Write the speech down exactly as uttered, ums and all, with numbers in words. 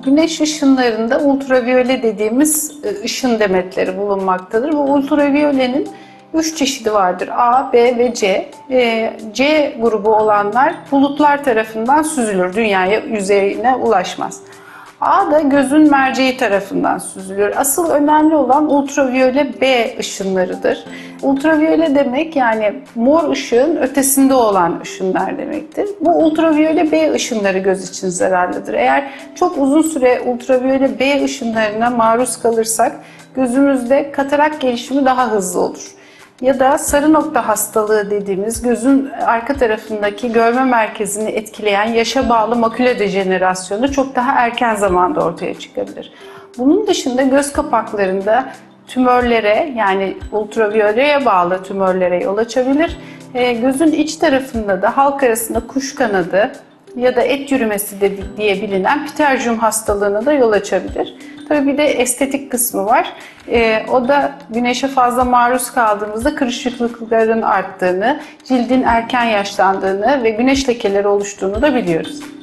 Güneş ışınlarında ultraviyole dediğimiz ışın demetleri bulunmaktadır. Bu ultraviyolenin üç çeşidi vardır. A, B ve C. C grubu olanlar bulutlar tarafından süzülür. Dünyaya yüzeyine ulaşmaz. A da gözün merceği tarafından süzülür. Asıl önemli olan ultraviyole B ışınlarıdır. Ultraviyole demek yani mor ışığın ötesinde olan ışınlar demektir. Bu ultraviyole B ışınları göz için zararlıdır. Eğer çok uzun süre ultraviyole B ışınlarına maruz kalırsak gözümüzde katarak gelişimi daha hızlı olur. Ya da sarı nokta hastalığı dediğimiz gözün arka tarafındaki görme merkezini etkileyen yaşa bağlı maküle dejenerasyonu çok daha erken zamanda ortaya çıkabilir. Bunun dışında göz kapaklarında tümörlere yani ultraviyoleye bağlı tümörlere yol açabilir. E, gözün iç tarafında da halk arasında kuş kanadı ya da et yürümesi de diye bilinen pterygium hastalığına da yol açabilir. Tabii bir de estetik kısmı var. Ee, o da güneşe fazla maruz kaldığımızda kırışıklıkların arttığını, cildin erken yaşlandığını ve güneş lekeleri oluştuğunu da biliyoruz.